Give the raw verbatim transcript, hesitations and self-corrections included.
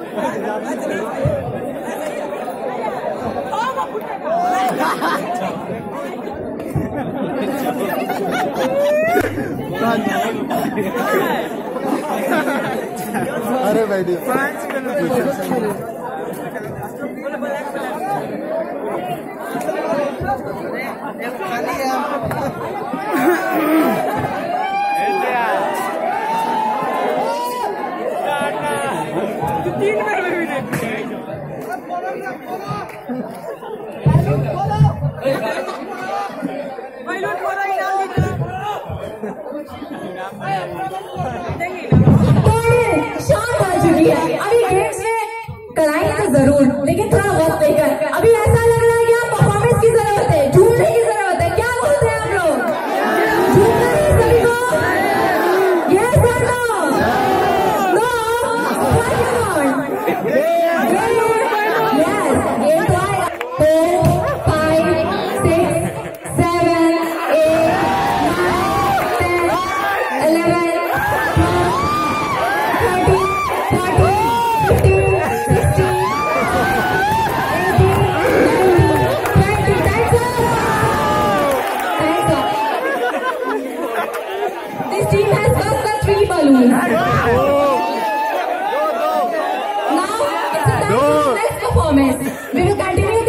अरे बैठी अभी गेट से कराई तो जरूर, लेकिन थोड़ा वक्त लेकर। अभी ऐसा लग रहा है कि आप परफॉर्मेंस की जरूरत है, झूमने की जरूरत है। क्या बोलते हैं आप लोग? झूमना है सभी को? Yes sir, no no yes, ये तो आएगा। Four five six seven eight nine ten eleven balloons. Now it's a time for the next performance. We will continue